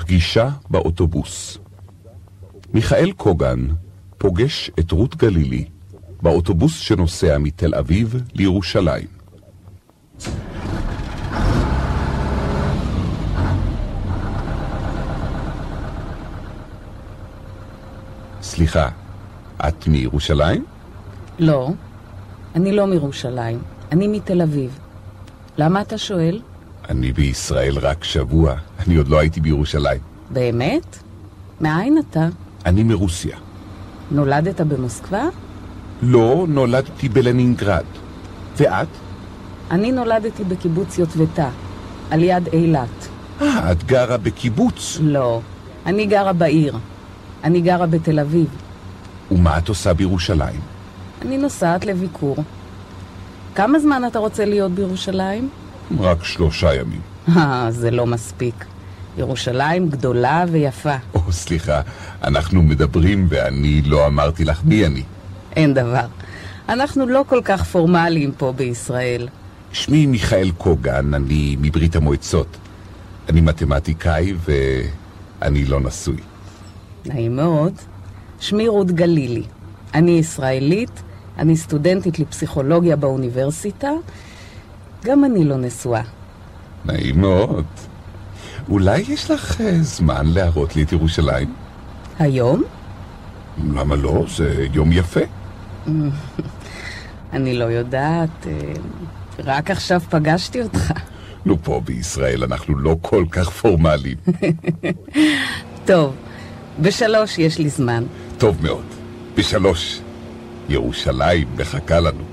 פגישה באוטובוס. מיכאל קוגן פוגש את רות גלילי באוטובוס שנוסע מתל אביב לירושלים. סליחה, את מירושלים? לא, אני לא מירושלים, אני מתל אביב. למה אתה שואל? אני בישראל רק שבוע, אני עוד לא הייתי בירושלים. באמת? מאין אתה? אני מרוסיה. נולדת במוסקבה? לא, נולדתי בלנינגרד. ואת? אני נולדתי בקיבוץ יוטבתה, על יד אילת. את גרה בקיבוץ? לא, אני גרה בעיר. אני גרה בתל אביב. ומה את עושה בירושלים? אני נוסעת לביקור. כמה זמן אתה רוצה להיות בירושלים? רק 3 ימים. זה לא מספיק. ירושלים גדולה ויפה. סליחה, אנחנו מדברים ואני לא אמרתי לך מי אני. אין דבר. אנחנו לא כל כך פורמליים פה בישראל. שמי מיכאל קוגן, אני מברית המועצות. אני מתמטיקאי ואני לא נשוי. נעים מאוד. שמי רות גלילי. אני ישראלית, אני סטודנטית לפסיכולוגיה באוניברסיטה. גם אני לא נשואה. נעים מאוד. אולי יש לך זמן להראות לי את ירושלים? היום? למה לא? זה יום יפה. אני לא יודעת. רק עכשיו פגשתי אותך. נו, פה בישראל אנחנו לא כל כך פורמליים. טוב, ב3 יש לי זמן. טוב מאוד. ב3. ירושלים מחכה לנו.